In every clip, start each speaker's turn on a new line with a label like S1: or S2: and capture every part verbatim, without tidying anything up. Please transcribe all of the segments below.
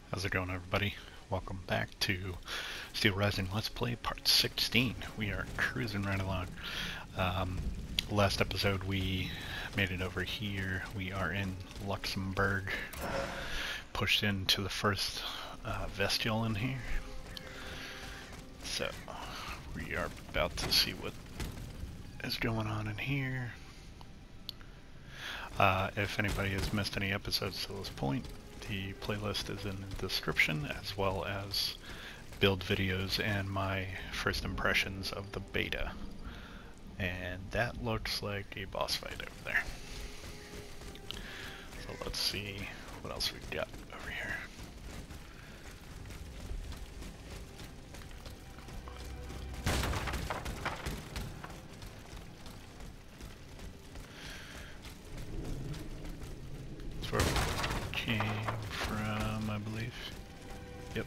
S1: How's it going, everybody? Welcome back to Steelrising Let's Play Part sixteen. We are cruising right along. Um, last episode we made it over here. We are in Luxembourg. Pushed into the first uh, vestibule in here. So, we are about to see what is going on in here. Uh, if anybody has missed any episodes to this point, the playlist is in the description, as well as build videos and my first impressions of the beta. And that looks like a boss fight over there. So let's see what else we've got over here. That's where we came from, I believe. Yep.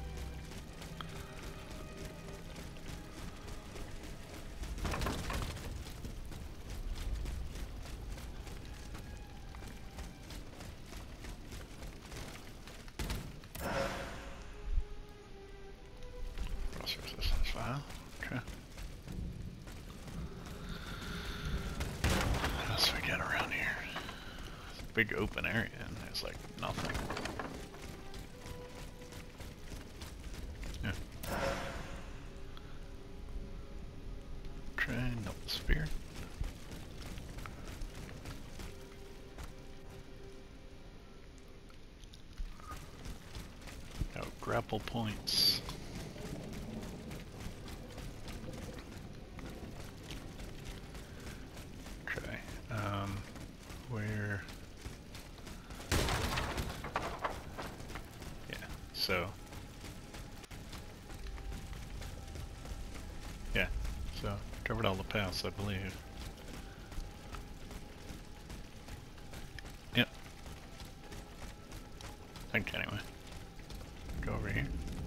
S1: Cross resistance file. Okay. What else we got around here? It's a big open area and there's like nothing. Yeah. Okay, noble spear. No grapple points. Okay, um, where? Yeah, so. Yeah, so covered all the paths, I believe. Yep. I think anyway. Go over here.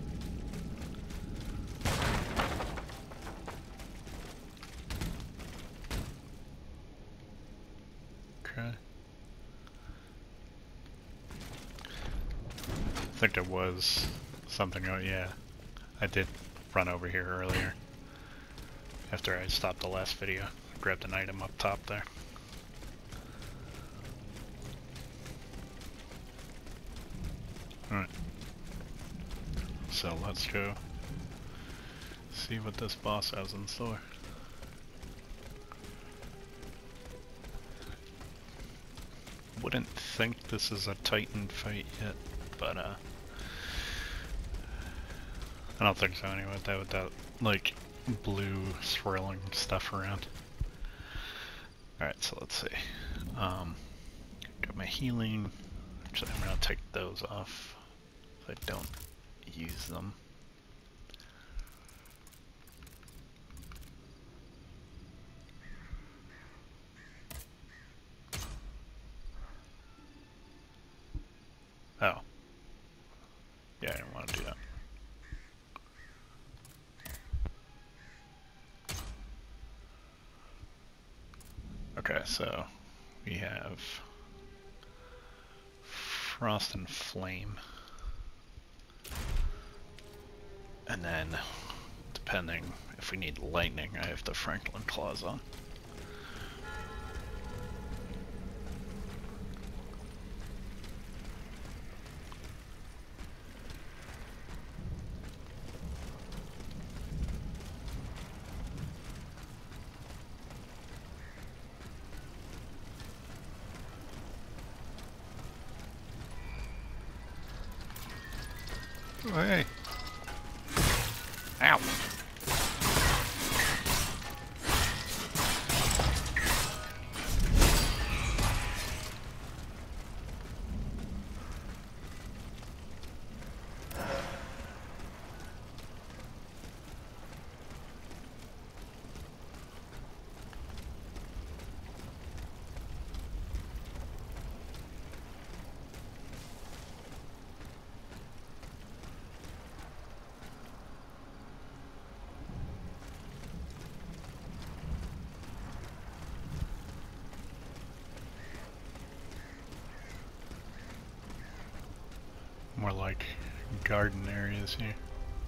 S1: Okay. I think there was something, oh yeah. I did run over here earlier. After I stopped the last video, grabbed an item up top there. Alright. So let's go see what this boss has in store. Wouldn't think this is a Titan fight yet, but uh I don't think so anyway, that with that like blue swirling stuff around. Alright, so let's see. Um, got my healing. Actually, I'm gonna take those off so I don't use them. Oh. Yeah, I didn't want to do that. Okay, so we have Frost and Flame. And then, depending if we need Lightning, I have the Franklin Claws on. Oh, hey. Ow. More like garden areas here.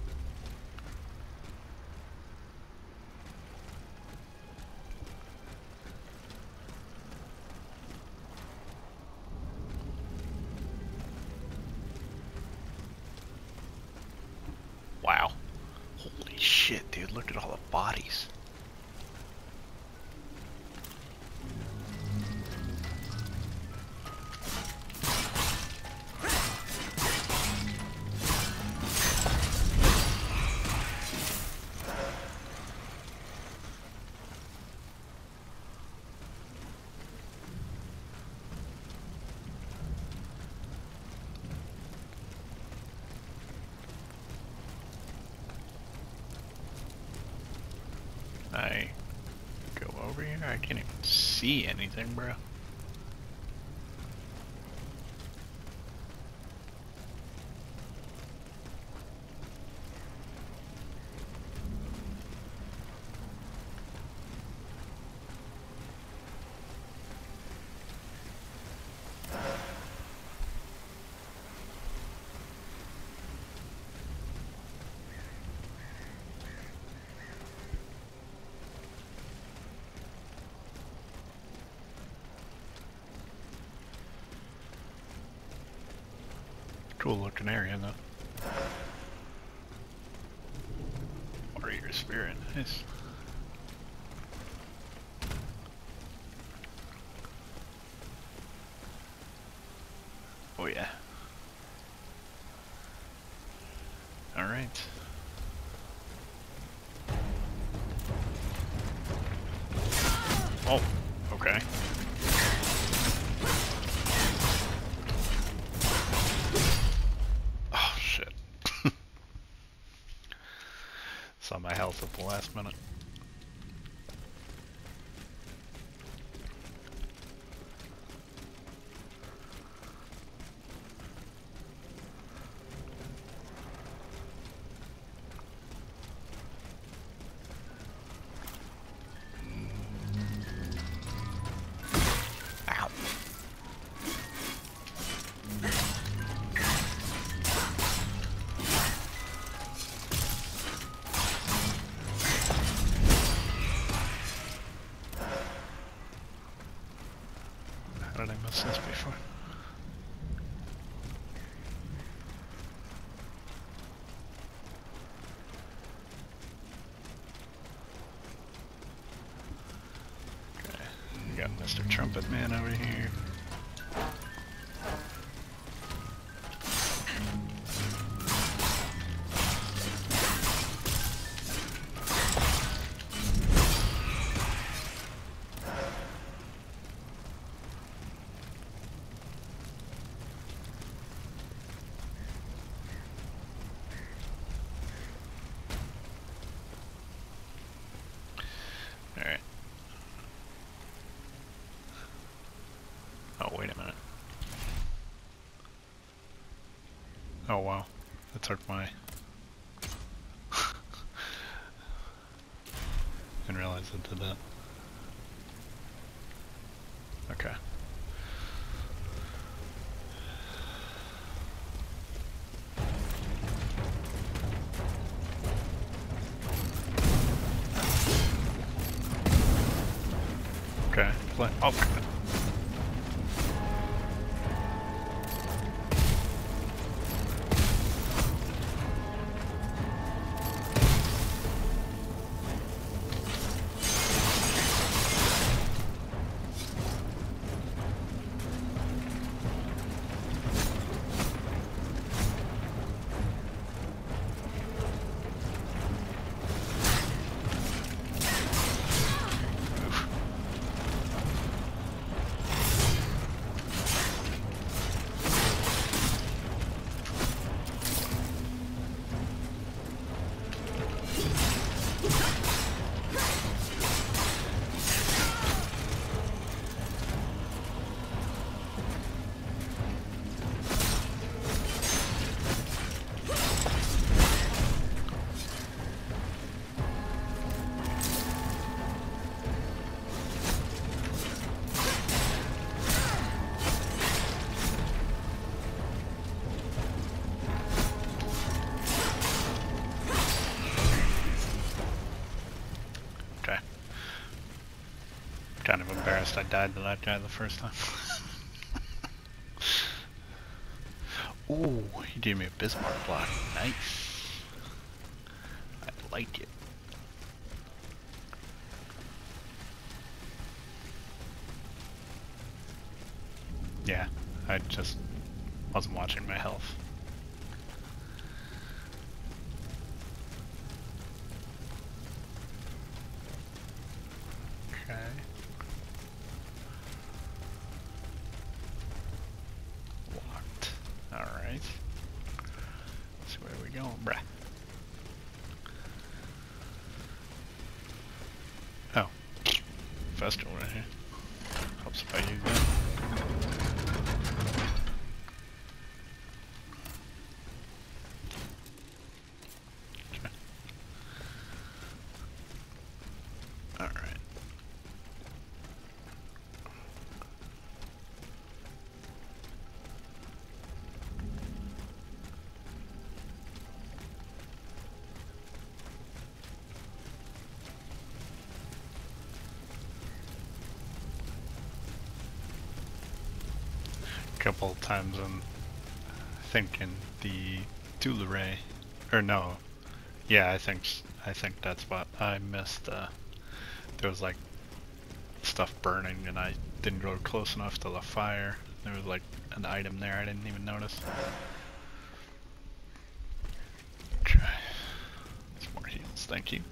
S1: Wow. Holy shit, dude, look at all the bodies. I go over here? I can't even see anything, bro. Cool looking area though. Warrior spirit, nice. Oh yeah. Alright. Oh, okay. Saw my health at the last minute. Ow. How did I miss this before? Okay, we got Mister Trumpet Man over here. Alright. Oh, wait a minute. Oh, wow. That took my... Didn't realize it did that. Okay. Okay, play. Oh, God. pissed I died to that guy the first time. Ooh, he gave me a Bismarck block. Nice. I like it. Yeah, I just wasn't watching my health. Okay. Locked. Alright. So where are we going, bruh? Oh. Festival right here. Helps if I use that. Couple of times I'm thinking the Steelrising, or no, yeah, I think I think that's what I missed. Uh, there was like stuff burning, and I didn't go close enough to the fire. There was like an item there I didn't even notice. Okay, some more heals, thank you.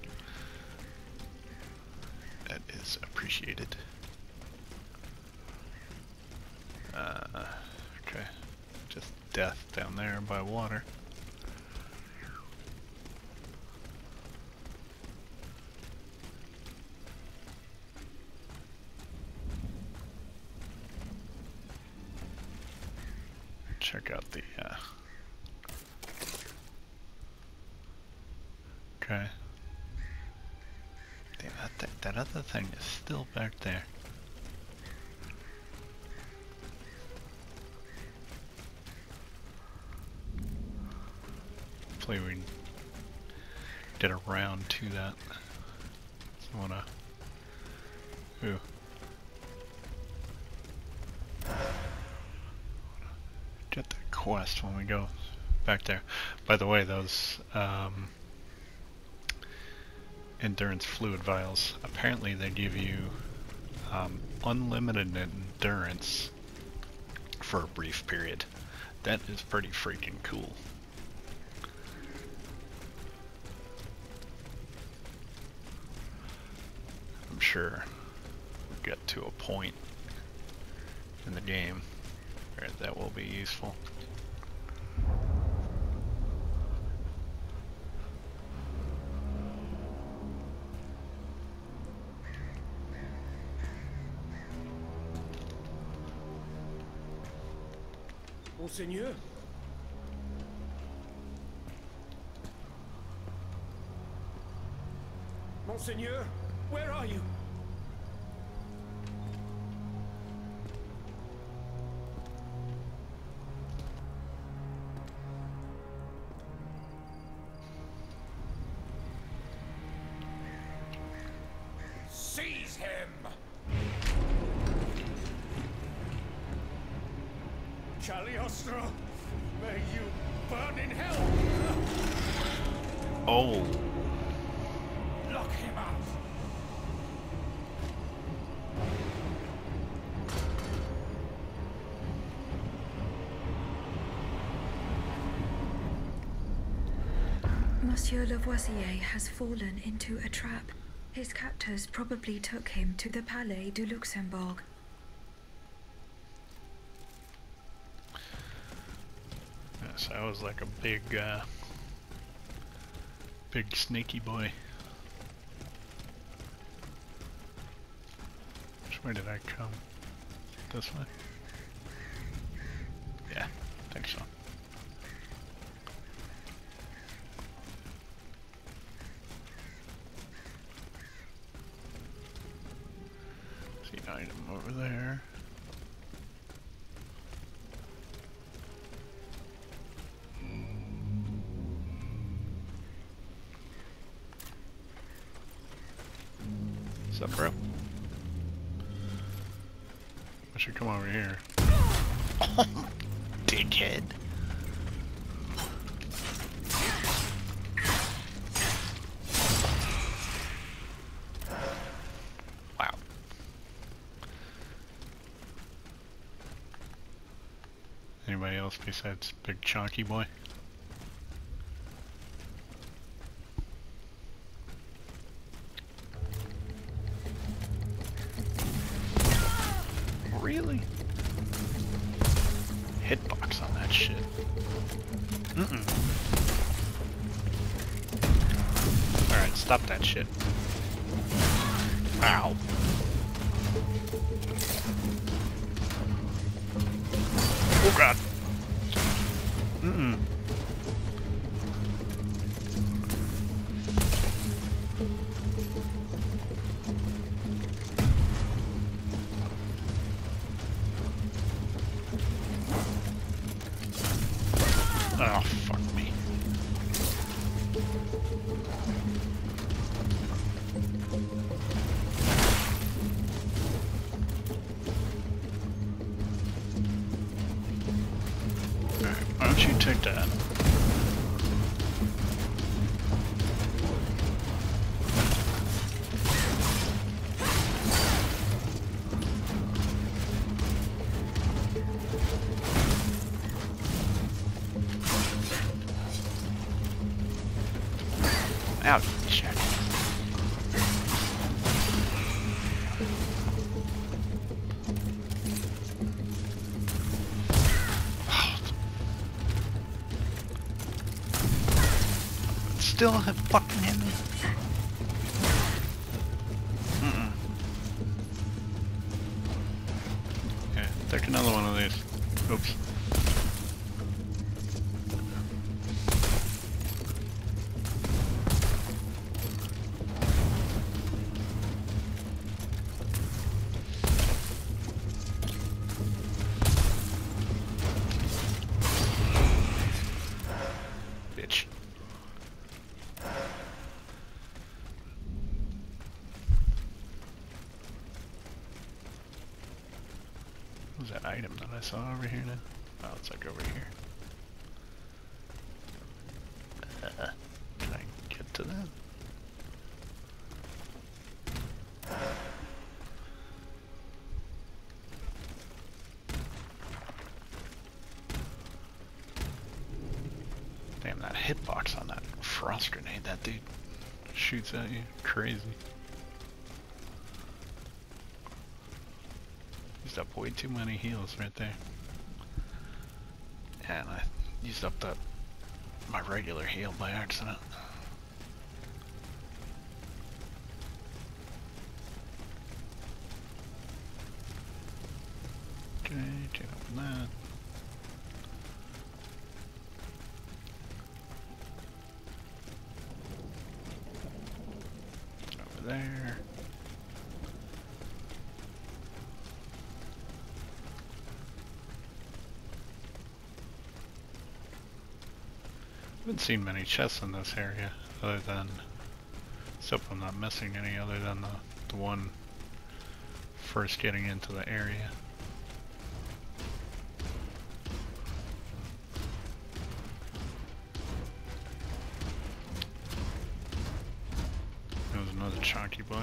S1: That is appreciated. Uh, okay, just death down there by water. Check out the, uh... okay. Damn, that, th that other thing is still back there. Hopefully we can get around to that. I wanna... Ooh. Get that quest when we go back there. By the way, those um, endurance fluid vials, apparently they give you um, unlimited endurance for a brief period. That is pretty freaking cool. I'm sure we'll get to a point in the game where that will be useful.
S2: Monseigneur? Monseigneur, where are you? Seize him! Cagliostro, may you burn in hell!
S1: Oh!
S2: Lock him up!
S3: Monsieur Lavoisier has fallen into a trap. His captors probably took him to the Palais du Luxembourg.
S1: Yes, I was like a big, uh, big snaky boy. Which way did I come? This way? Yeah, I think so. See an item over there. What's up, bro? I should come over here. Dickhead. Wow. Anybody else besides Big Chonky Boy? Really? Hitbox on that shit. Mm-mm. Alright, stop that shit. Ow. Oh god. Mm-mm. Oh, fuck me. Alright, why don't you take that? Out, check. Still have fucking hit me. Mm-mm. Okay, take another one of these. Oops. Bitch. What was that item that I saw over here now? Oh, it's like over here. Uh, can I get to that? Damn, that hitbox on that frost grenade, that dude shoots at you. Crazy. Used up way too many heals right there. And I used up that my regular heal by accident. Okay, can't open that. Over there. I haven't seen many chests in this area, other than, so if I'm not missing any other than the, the one first getting into the area. There was another chonky boy.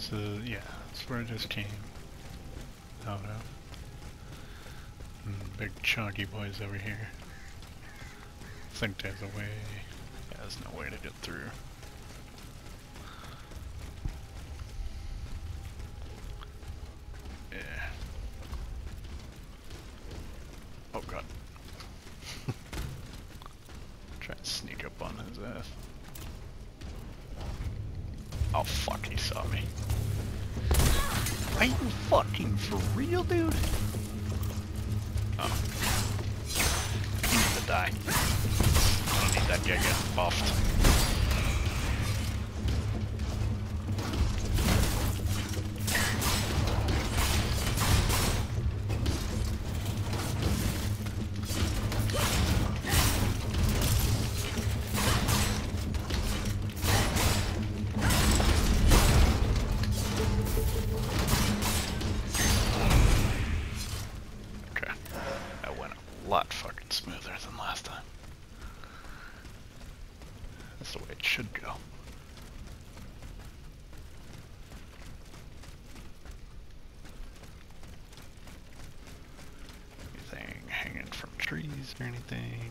S1: This is, yeah, that's where I just came out of. Mm, big chunky boys over here. I think there's a way. Yeah, there's no way to get through. Yeah. Oh god. Try and sneak up on his ass. Oh fuck, he saw me. Are you fucking for real, dude? Oh. He needs to die. I don't need that guy getting buffed. Trees or anything.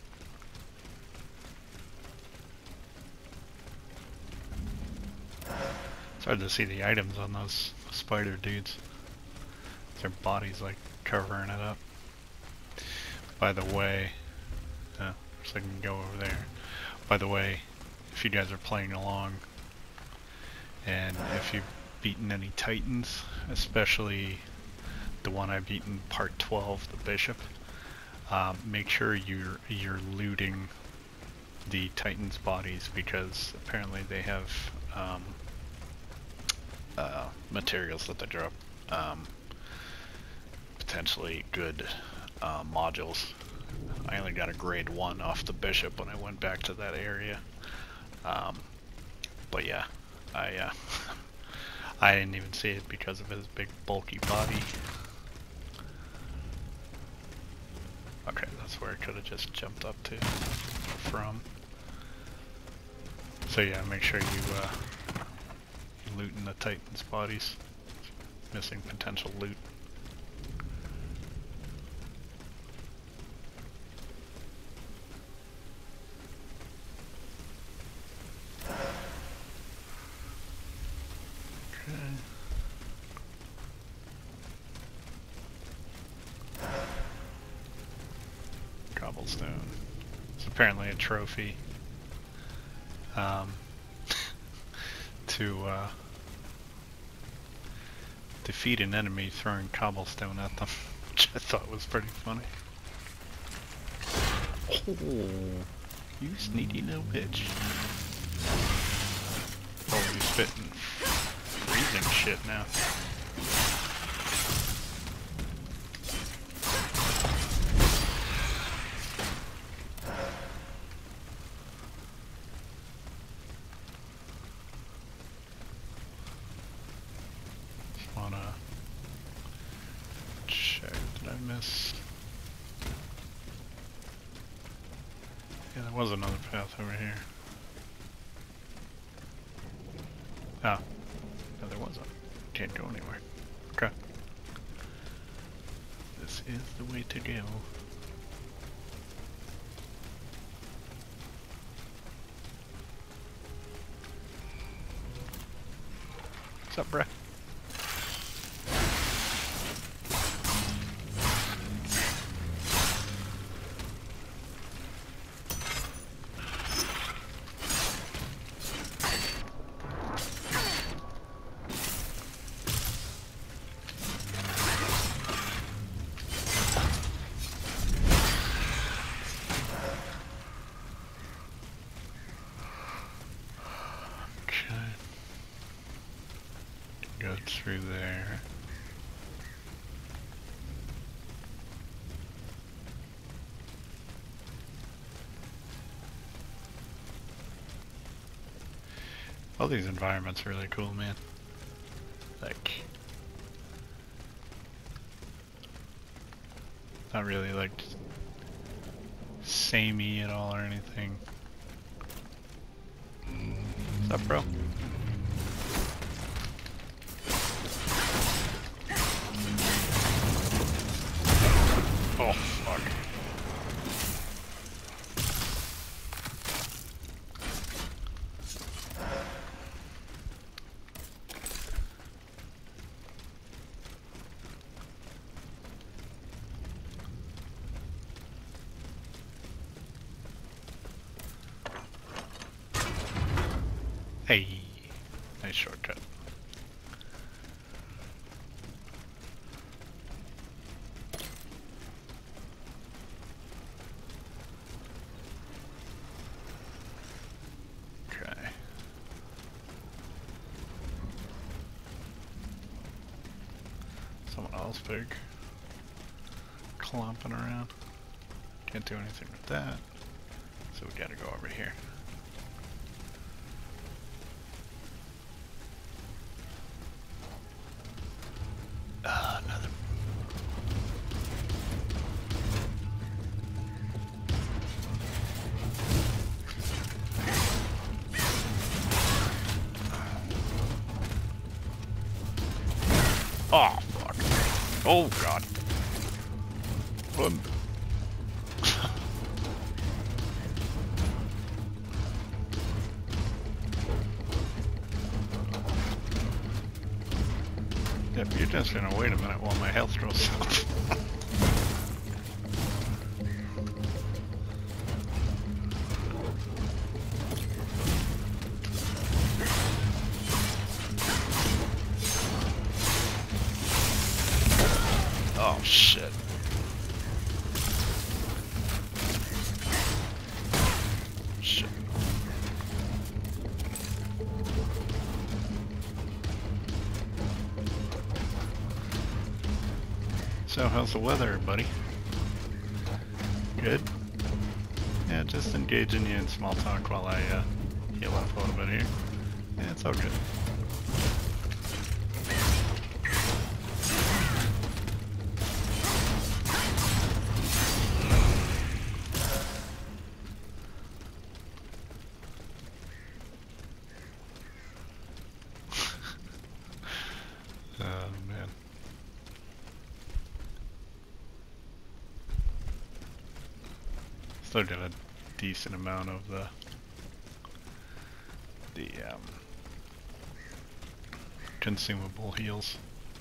S1: It's hard to see the items on those spider dudes. Their bodies like covering it up. By the way, uh, so I can go over there. By the way, if you guys are playing along and if you've beaten any titans, especially the one I beat in part twelve, the bishop, Um, make sure you're you're looting the Titans' bodies, because apparently they have um, uh, materials that they drop, um, potentially good uh, modules. I only got a grade one off the bishop when I went back to that area, um, but yeah, I uh, I didn't even see it because of his big bulky body. Okay, that's where I could have just jumped up to from. So yeah, make sure you uh, looting the Titans' bodies. Missing potential loot. Okay. Cobblestone. It's apparently a trophy um, to uh, defeat an enemy throwing cobblestone at them, which I thought was pretty funny. Oh, you sneaky little bitch. Oh, he's spitting freezing shit now. Yeah, there was another path over here. Oh. No, there wasn't. Can't go anywhere. Okay. This is the way to go. What's up, bruh? Go through there. All these environments are really cool, man. Like, not really like samey at all or anything. What's up, bro? Hey, nice shortcut. Okay. Someone else big. Clomping around. Can't do anything with that. So we gotta go over here. Uh, another. Oh, fuck. Oh, God. Run. If you're just gonna wait a minute while my health goes up. Oh shit. Shit. So how's the weather, buddy? Good? Yeah, just engaging you in small talk while I uh, heal up a little bit here. Yeah, it's all good. Oh man. Still got a decent amount of the the um, consumable heals.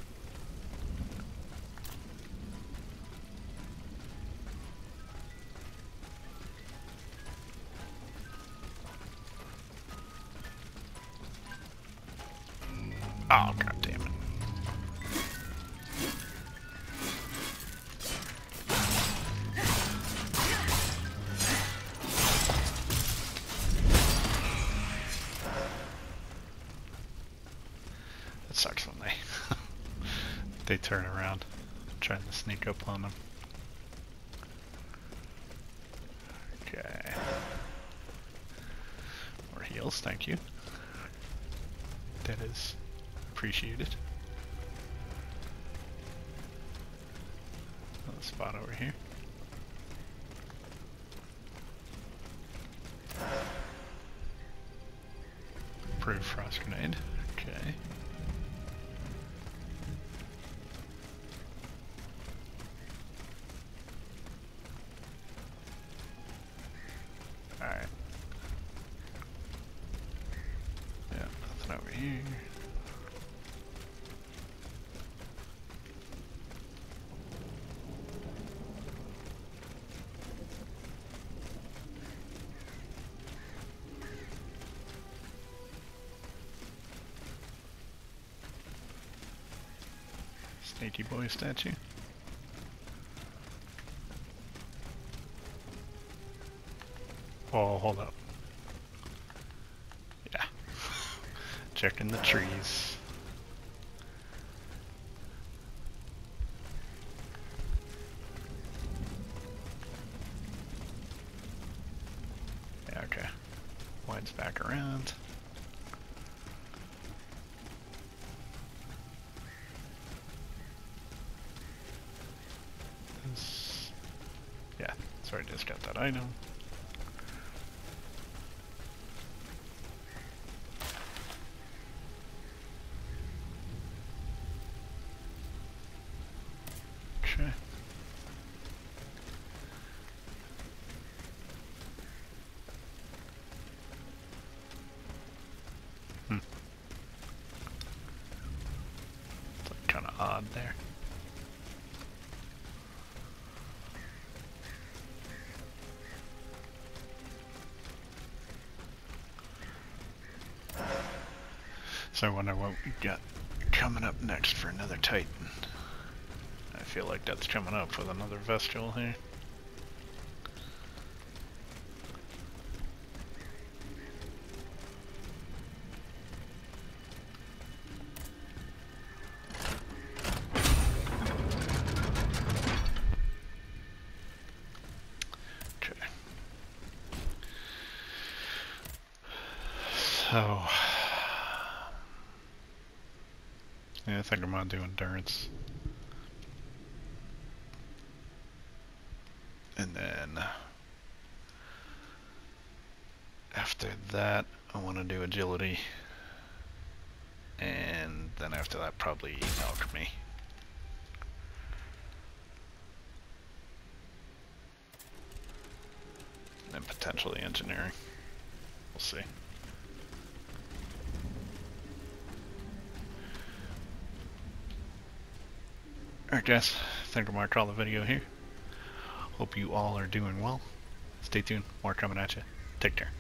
S1: Oh, god damn it. That sucks when they they turn around trying to sneak up on them. Okay. More heals, thank you. That is appreciated. Another spot over here. Approved frost grenade. Okay. Alright. Yeah, nothing over here. Snaky boy statue. Oh, hold up. Yeah. Checking the trees. Yeah, okay. Winds back around. This, yeah, sorry, just got that item. Okay. Hmm. It's like kind of odd there. So I wonder what we got coming up next for another Titan. I feel like that's coming up with another Vestal here. Okay. So yeah, I think I'm gonna do endurance. And then after that, I want to do agility. And then after that, probably alchemy. And potentially engineering. We'll see. Alright guys, I think I'm gonna call the video here. Hope you all are doing well. Stay tuned, more coming at you. Take care.